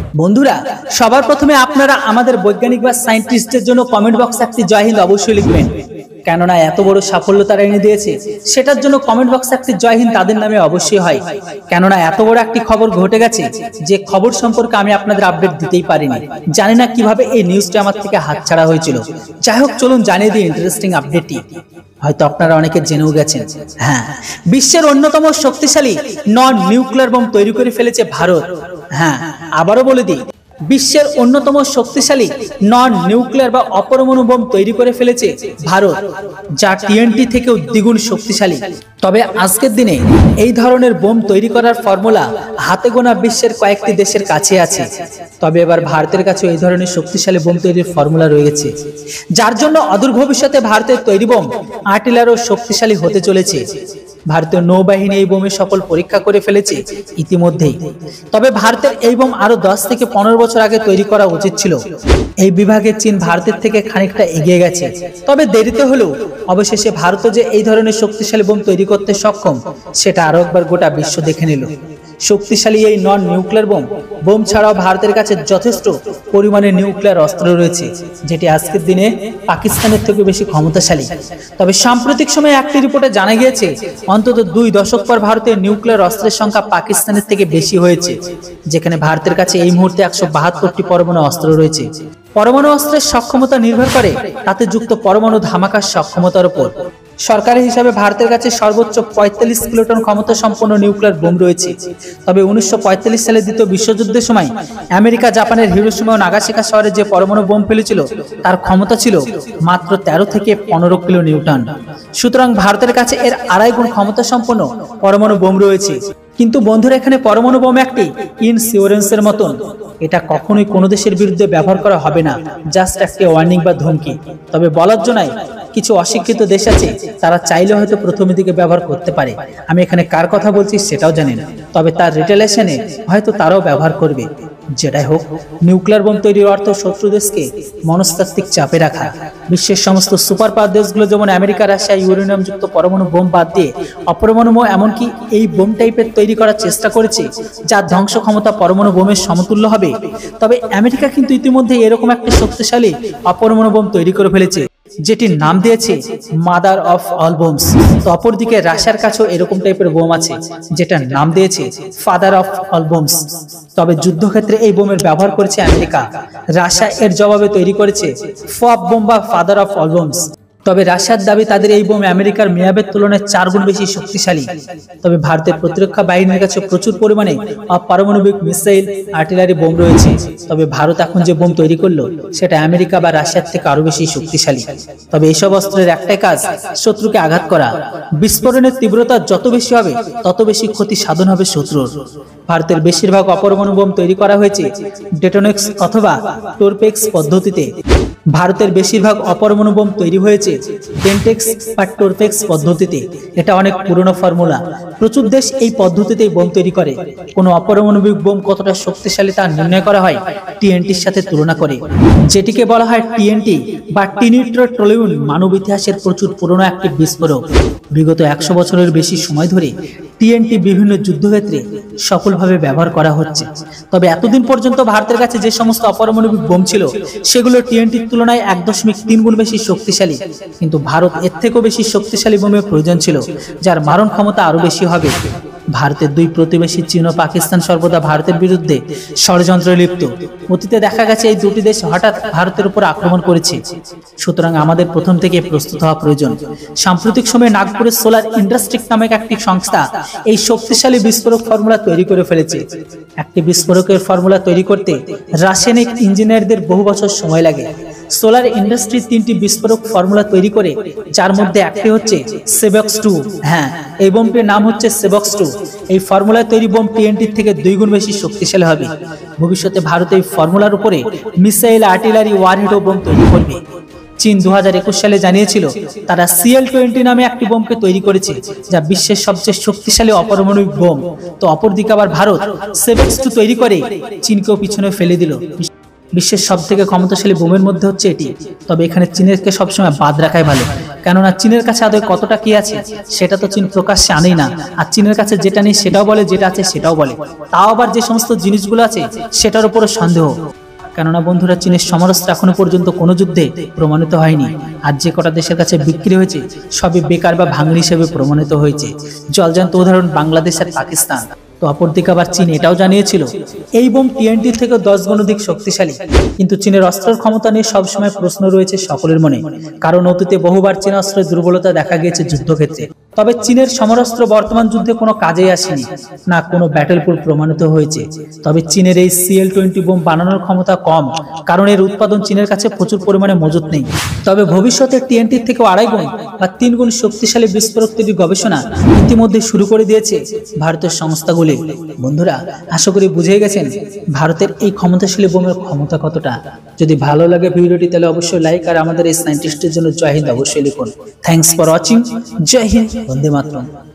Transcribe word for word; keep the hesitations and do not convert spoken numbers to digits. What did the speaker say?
বন্ধুরা, সবার প্রথমে আপনারা আমাদের বৈজ্ঞানিক বা সায়েন্টিস্টদের জন্য কমেন্ট বক্সে একটি জয় হিন্দ অবশ্যই লিখবেন, কেননা এত বড় সাফল্য তারা এনে দিয়েছে। সেটার জন্য কমেন্ট বক্সে একটি জয় হিন্দ তাদের নামে অবশ্যই হয়, কেননা এত বড় একটি খবর ঘটে গেছে যে খবর সম্পর্কে আমি আপনাদের আপডেট দিতেই পারিনি। জানি না কিভাবে এই নিউজটা আমার থেকে হাতছাড়া হয়েছিল। যাই হোক, চলুন জানিয়ে দিই ইন্টারেস্টিং আপডেটটি। হয়তো আপনারা অনেকে জেনেও গেছেন। হ্যাঁ, বিশ্বের অন্যতম শক্তিশালী নন নিউক্লিয়ার বোম তৈরি করে ফেলেছে ভারত। হ্যাঁ, আবারও বলে দিই, বিশ্বের অন্যতম শক্তিশালী নন নিউক্লিয়ার বা অপরমাণু বোম তৈরি করে ফেলেছে ভারত, যা টিএনটি থেকেও দ্বিগুণ শক্তিশালী। তবে আজকের দিনে এই ধরনের বোম তৈরি করার ফর্মুলা হাতে গোনা বিশ্বের কয়েকটি দেশের কাছে আছে। তবে এবার ভারতের কাছে এই ধরনের শক্তিশালী বোম তৈরির ফর্মুলা রয়েছে, যার জন্য অদূর ভবিষ্যতে ভারতের তৈরি বোম আর্টিলারও শক্তিশালী হতে চলেছে। ভারতীয় নৌবাহিনী এই বোমের সফল পরীক্ষা করে ফেলেছে ইতিমধ্যেই। তবে ভারতের এই বোম আরো দশ থেকে পনেরো বছর আগে তৈরি করা উচিত ছিল। এই বিভাগে চীন ভারতের থেকে খানিকটা এগিয়ে গেছে, তবে দেরিতে হলেও অবশেষে ভারত যে এই ধরনের শক্তিশালী বোম তৈরি করতে সক্ষম সেটা আরো একবার গোটা বিশ্ব দেখে নিল। শক্তিশালী এই নন নিউক্লিয়ার বোম বোম ছাড়াও ভারতের কাছে যথেষ্ট পরিমাণে নিউক্লিয়ার অস্ত্র রয়েছে, যেটি আজকের দিনে পাকিস্তানের থেকে বেশি ক্ষমতাশালী। তবে সাম্প্রতিক সময়ে একটি রিপোর্টে জানা গিয়েছে অন্তত দুই দশক পর ভারতের নিউক্লিয়ার অস্ত্রের সংখ্যা পাকিস্তানের থেকে বেশি হয়েছে, যেখানে ভারতের কাছে এই মুহূর্তে একশো বাহাত্তরটি পরমাণু অস্ত্র রয়েছে। পরমাণু অস্ত্রের সক্ষমতা নির্ভর করে তাতে যুক্ত পরমাণু ধামাকার সক্ষমতার উপর। সরকারি হিসাবে ভারতের কাছে সর্বোচ্চ পঁয়তাল্লিশ কিলোটন ক্ষমতা সম্পন্ন নিউক্লিয়ার বোম রয়েছে। তবে উনিশশো পঁয়তাল্লিশ সালে দ্বিতীয় বিশ্বযুদ্ধের সময় আমেরিকা জাপানের হিরোশিমা ও নাগাসাকি শহরে যে পরমাণু বোম ফেলেছিল তার ক্ষমতা ছিল মাত্র তেরো থেকে পনেরো কিলো নিউটন। সুতরাং ভারতের কাছে এর আড়াই গুণ ক্ষমতা সম্পন্ন পরমাণু বোম রয়েছে। কিন্তু বন্ধুরা, এখানে পরমাণু বোম একটি ইনসিওরেন্সের মতন, এটা কখনোই কোনো দেশের বিরুদ্ধে ব্যবহার করা হবে না, জাস্ট একটি ওয়ার্নিং বা ধমকি। তবে বলার জন্যই কিছু অশিক্ষিত দেশ আছে, তারা চাইলে হয়তো প্রথমের দিকে ব্যবহার করতে পারে। আমি এখানে কার কথা বলছি সেটাও জানি না, তবে তার রিটেলেশনে হয়তো তারাও ব্যবহার করবে। যেটাই হোক, নিউক্লিয়ার বোম তৈরির অর্থ শত্রু দেশকে মনস্তাত্ত্বিক চাপে রাখা। বিশ্বের সমস্ত সুপার পাওয়ার দেশগুলো যেমন আমেরিকা, রাশিয়া, ইউরেনিয়াম যুক্ত পরমাণু বোম বাদ দিয়ে অপরমাণু বোম এমনকি এই বোম টাইপের তৈরি করার চেষ্টা করেছে, যার ধ্বংস ক্ষমতা পরমাণু বোমের সমতুল্য হবে। তবে আমেরিকা কিন্তু ইতিমধ্যে এরকম একটা শক্তিশালী অপরমাণু বোম তৈরি করে ফেলেছে, যেটির নাম দিয়েছে মাদার অফ অল বোমস। তো অপরদিকে রাশিয়ার কাছেও এরকম টাইপের বোম আছে, যেটার নাম দিয়েছে ফাদার অফ অল বোমস। তবে যুদ্ধক্ষেত্রে এই বোমের ব্যবহার করেছে আমেরিকা, রাশিয়া এর জবাবে তৈরি করেছে ফপ বোম বা ফাদার অফ অল বোমস। তবে রাশিয়ার দাবি তাদের এই বোম আমেরিকার মিয়াবের তুলনায় চার গুণ বেশি শক্তিশালী। তবে ভারতের প্রতিরক্ষা বাহিনীর কাছে প্রচুর পরিমাণে অপারমাণবিক মিসাইল, আর্টিলারি বোম রয়েছে। তবে ভারত এখন যে বোম তৈরি করলো সেটা আমেরিকা বা রাশিয়ার থেকে আরো বেশি শক্তিশালী। তবে এইসব অস্ত্রের একটাই কাজ, শত্রুকে আঘাত করা। বিস্ফোরণের তীব্রতা যত বেশি হবে তত বেশি ক্ষতি সাধন হবে শত্রুর। ভারতের বেশিরভাগ অপরমাণু বোম তৈরি করা হয়েছে ডেটোনেক্স অথবা টোরপেক্স পদ্ধতিতে। ভারতের বেশিরভাগ অপরমাণু বোম তৈরি হয়েছে ডেন্টেক্স বা টোরপেক্স পদ্ধতিতে। এটা অনেক পুরনো ফর্মুলা, প্রচুর দেশ এই পদ্ধতিতেই বোম তৈরি করে। কোনো অপারমাণবিক বোম কতটা শক্তিশালী তা নির্ণয় করা হয় টিএনটির সাথে তুলনা করে, যেটিকে বলা হয় টিএনটি বা টিনিট্রোটলিউন। মানব ইতিহাসের প্রচুর পুরনো একটি বিস্ফোরক। বিগত একশো বছরের বেশি সময় ধরে টিএনটি বিভিন্ন যুদ্ধক্ষেত্রে সফলভাবে ব্যবহার করা হচ্ছে। তবে এতদিন পর্যন্ত ভারতের কাছে যে সমস্ত অপারমাণবিক বোম ছিল সেগুলো টিএনটির তুলনায় এক দশমিক তিন গুণ বেশি শক্তিশালী। কিন্তু ভারত এর থেকেও বেশি শক্তিশালী বোমের প্রয়োজন ছিল, যার মারণ ক্ষমতা আরো বেশি হবে। ভারতের দুই প্রতিবেশী চীন ও পাকিস্তান সর্বদা ভারতের বিরুদ্ধে ষড়যন্ত্রে লিপ্ত। অতীতে দেখা গেছে এই দুটি দেশ হঠাৎ ভারতের উপর আক্রমণ করেছে। সুতরাং আমাদের প্রথম থেকে প্রস্তুত হওয়া প্রয়োজন। সাম্প্রতিক সময়ে নাগপুরের সোলার ইন্ডাস্ট্রিক নামক একটি সংস্থা এই শক্তিশালী বিস্ফোরক ফর্মুলা তৈরি করে ফেলেছে। একটি বিস্ফোরকের ফর্মুলা তৈরি করতে রাসায়নিক ইঞ্জিনিয়ারদের বহু বছর সময় লাগে। সোলার ইন্ডাস্ট্রি তিনটি বিস্ফোরক ফর্মুলা তৈরি করে, যার মধ্যে একটি হচ্ছে সেবক্স টু। হ্যাঁ, এই বোমটির নাম হচ্ছে সেবক্স টু। এই ফর্মুলায় তৈরি বোম টিএনটির থেকে দুই গুণ বেশি শক্তিশালী হবে। ভবিষ্যতে ভারত এই ফর্মুলার উপরে মিসাইল, আর্টিলারি, ওয়ারহেড ও বোম তৈরি করবে। চীন দু হাজার একুশ সালে জানিয়েছিল তারা সিএল টোয়েন্টি নামে একটি বোমকে তৈরি করেছে, যা বিশ্বের সবচেয়ে শক্তিশালী অপারমাণবিক বোম। তো অপরদিকে আবার ভারত সেবক্স টু তৈরি করে চীনকেও পিছনে ফেলে দিল। বিশ্বের সব থেকে ক্ষমতাশালী বোমের মধ্যে হচ্ছে এটি। তবে এখানে চীনেরকে সবসময় বাদ রাখাই ভালো, কেননা চীনের কাছে আদৌ কতটা কি আছে সেটা তো চীন প্রকাশ্যে আনেই না। আর চীনের কাছে যেটা নেই সেটাও বলে, যেটা আছে সেটাও বলে, তাও আবার যে সমস্ত জিনিসগুলো আছে সেটার উপরও সন্দেহ। কেননা বন্ধুরা, চীনের সমরাস্ত্র এখনো পর্যন্ত কোনো যুদ্ধে প্রমাণিত হয়নি। আর যে কটা দেশের কাছে বিক্রি হয়েছে সবই বেকার বা ভাঙড়ি হিসেবে প্রমাণিত হয়েছে। জলজান্ত উদাহরণ বাংলাদেশ আর পাকিস্তান। তো অপরদিকে আবার চীন এটাও জানিয়েছিল এই বোম টিএনটির থেকে দশ গুণ অধিক শক্তিশালী। কিন্তু চীনের অস্ত্রের ক্ষমতা নিয়ে সবসময় প্রশ্ন রয়েছে সকলের মনে, কারণ অতীতে বহুবার চীন অস্ত্রের দুর্বলতা দেখা গিয়েছে যুদ্ধক্ষেত্রে। তবে চীনের সমরাস্ত্র বর্তমান যুদ্ধে কোনো কাজেই আসেনি, না কোনো ব্যাটেল প্রুফ প্রমাণিত হয়েছে। তবে চীনের এই সিএল টোয়েন্টি বোম বানানোর ক্ষমতা কম, কারণ এর উৎপাদন চীনের কাছে প্রচুর পরিমাণে মজুত নেই। তবে ভবিষ্যতে টিএনটির থেকে আড়াই গুণ বা তিন গুণ শক্তিশালী বিস্ফোরক তৈরির গবেষণা ইতিমধ্যে শুরু করে দিয়েছে ভারতের সংস্থাগুলি। বন্ধুরা, আশা করি বুঝে গেছেন ভারতের এই ক্ষমতাশালী বোমের ক্ষমতা কতটা। যদি ভালো লাগে ভিডিওটি তাহলে অবশ্যই লাইক, আর আমাদের এই সায়েন্টিস্টের জন্য জয় হিন্দ অবশ্যই লিখুন। Thanks for watching. Jai Hind, Vande Mataram.